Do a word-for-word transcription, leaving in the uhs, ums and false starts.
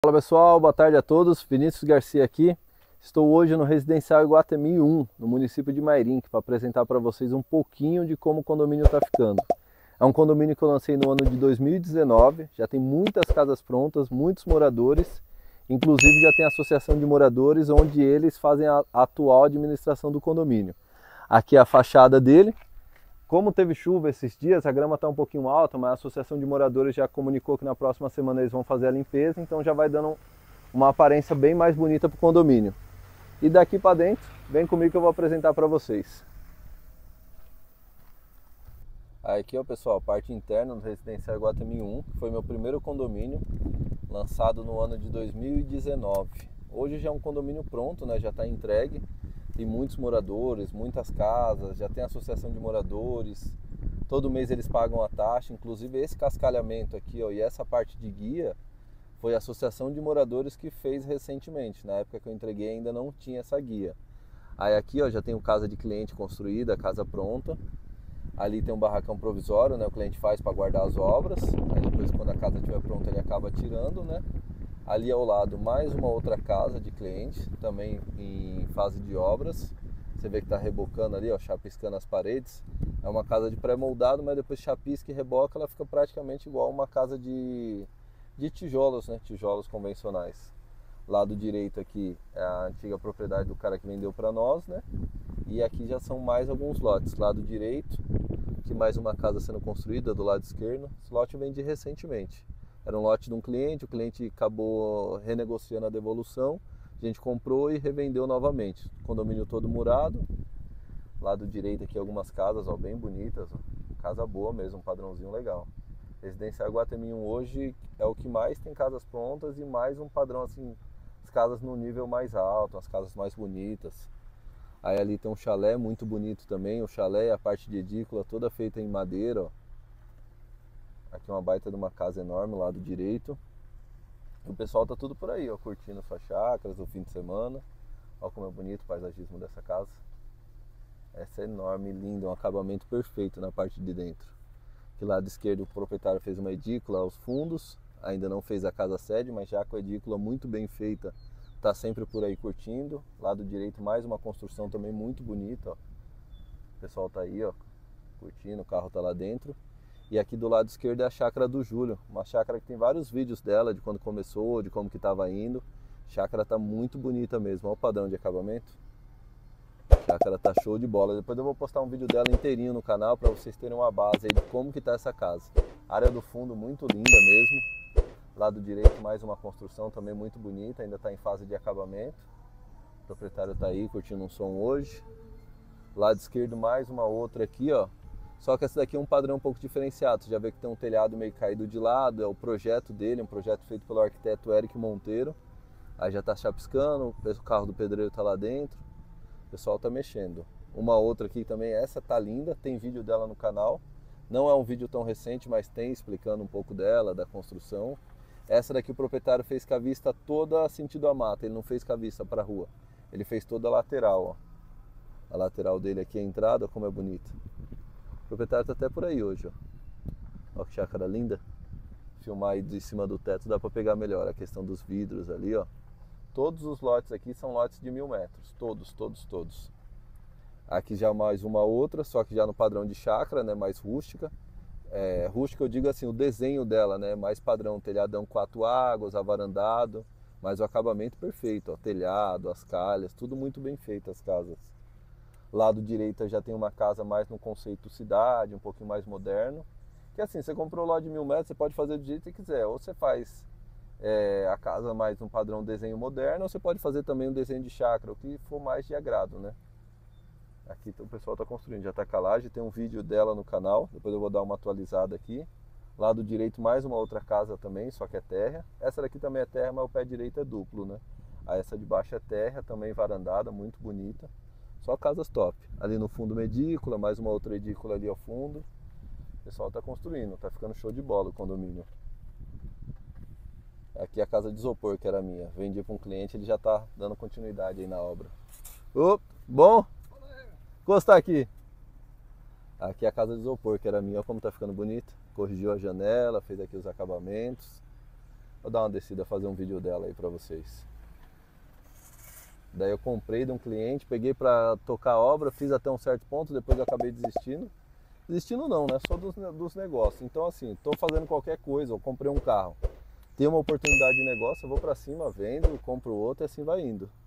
Fala pessoal, boa tarde a todos, Vinícius Garcia aqui. Estou hoje no Residencial Iguatemi um, no município de Mairinque, para apresentar para vocês um pouquinho de como o condomínio está ficando. É um condomínio que eu lancei no ano de dois mil e dezenove, já tem muitas casas prontas, muitos moradores, inclusive já tem associação de moradores onde eles fazem a atual administração do condomínio. Aqui é a fachada dele. Como teve chuva esses dias, a grama está um pouquinho alta, mas a associação de moradores já comunicou que na próxima semana eles vão fazer a limpeza, então já vai dando uma aparência bem mais bonita para o condomínio. E daqui para dentro, vem comigo que eu vou apresentar para vocês. Aqui, ó, pessoal, a parte interna do Residencial Iguatemi um, que foi meu primeiro condomínio, lançado no ano de dois mil e dezenove. Hoje já é um condomínio pronto, né? Já está entregue. Tem muitos moradores, muitas casas, já tem associação de moradores, todo mês eles pagam a taxa, inclusive esse cascalhamento aqui, ó, e essa parte de guia foi a associação de moradores que fez recentemente. Na época que eu entreguei ainda não tinha essa guia. Aí aqui, ó, já tem o casa de cliente construída, a casa pronta. Ali tem um barracão provisório, né, o cliente faz para guardar as obras, aí depois quando a casa estiver pronta ele acaba tirando, né. Ali ao lado mais uma outra casa de cliente, também em fase de obras. Você vê que está rebocando ali, ó, chapiscando as paredes. É uma casa de pré-moldado, mas depois chapisca e reboca, ela fica praticamente igual uma casa de, de tijolos, né? Tijolos convencionais. Lado direito aqui é a antiga propriedade do cara que vendeu para nós, né? E aqui já são mais alguns lotes. Lado direito, aqui mais uma casa sendo construída do lado esquerdo. Esse lote eu vendi recentemente. Era um lote de um cliente, o cliente acabou renegociando a devolução, a gente comprou e revendeu novamente. Condomínio todo murado, lado direito aqui algumas casas, ó, bem bonitas, ó. Casa boa mesmo, um padrãozinho legal. Residencial Iguatemi um hoje é o que mais tem casas prontas e mais um padrão assim, as casas no nível mais alto, as casas mais bonitas. Aí ali tem um chalé muito bonito também, o chalé e a parte de edícula toda feita em madeira, ó. Aqui uma baita de uma casa enorme, lado direito. E o pessoal tá tudo por aí, ó, curtindo suas chácaras no fim de semana. Olha como é bonito o paisagismo dessa casa. Essa é enorme, linda, um acabamento perfeito na parte de dentro. Aqui lado esquerdo o proprietário fez uma edícula aos fundos. Ainda não fez a casa sede, mas já com a edícula muito bem feita, tá sempre por aí curtindo. Lado direito mais uma construção também muito bonita, ó. O pessoal tá aí, ó, curtindo, o carro tá lá dentro. E aqui do lado esquerdo é a chácara do Júlio, uma chácara que tem vários vídeos dela, de quando começou, de como que estava indo. A chácara tá muito bonita mesmo, olha o padrão de acabamento. A chácara tá show de bola. Depois eu vou postar um vídeo dela inteirinho no canal para vocês terem uma base aí de como que tá essa casa. Área do fundo muito linda mesmo. Lado direito mais uma construção também muito bonita, ainda está em fase de acabamento. O proprietário tá aí curtindo um som hoje. Lado esquerdo mais uma outra aqui, ó. Só que essa daqui é um padrão um pouco diferenciado. Você já vê que tem um telhado meio caído de lado, é o projeto dele, um projeto feito pelo arquiteto Eric Monteiro. Aí já está chapiscando, o carro do pedreiro está lá dentro, o pessoal está mexendo. Uma outra aqui também, essa tá linda, tem vídeo dela no canal. Não é um vídeo tão recente, mas tem explicando um pouco dela, da construção. Essa daqui o proprietário fez com a vista toda sentido a mata, ele não fez com a vista para a rua. Ele fez toda a lateral, ó. A lateral dele aqui é a entrada, como é bonita. O proprietário está até por aí hoje, ó. Olha que chácara linda. Filmar aí de cima do teto dá para pegar melhor a questão dos vidros ali, ó. Todos os lotes aqui são lotes de mil metros, todos, todos, todos. Aqui já mais uma outra, só que já no padrão de chácara, né, mais rústica. É, rústica eu digo assim, o desenho dela, né, mais padrão, telhadão quatro águas, avarandado, mas o acabamento perfeito, ó, telhado, as calhas, tudo muito bem feito as casas. Lado direito já tem uma casa mais no conceito cidade, um pouquinho mais moderno. Que assim, você comprou lá de mil metros, você pode fazer do jeito que você quiser. Ou você faz é, a casa mais no padrão desenho moderno, ou você pode fazer também um desenho de chácara, o que for mais de agrado, né? Aqui o pessoal está construindo, já está com a laje, tem um vídeo dela no canal, depois eu vou dar uma atualizada aqui. Lado direito mais uma outra casa também, só que é terra. Essa daqui também é terra, mas o pé direito é duplo, né? Aí essa de baixo é terra, também varandada, muito bonita. Só casas top. Ali no fundo uma edícula, mais uma outra edícula ali ao fundo. O pessoal está construindo, tá ficando show de bola o condomínio. Aqui é a casa de isopor que era minha. Vendi para um cliente, ele já está dando continuidade aí na obra. Opa, bom? Gostar aqui. Aqui é a casa de isopor que era minha, olha como tá ficando bonita. Corrigiu a janela, fez aqui os acabamentos. Vou dar uma descida, fazer um vídeo dela aí pra vocês. Daí eu comprei de um cliente, peguei pra tocar a obra, fiz até um certo ponto, depois eu acabei desistindo. Desistindo não, né? Só dos, dos negócios. Então assim, tô fazendo qualquer coisa, eu comprei um carro. Tem uma oportunidade de negócio, eu vou pra cima, vendo, compro outro e assim vai indo.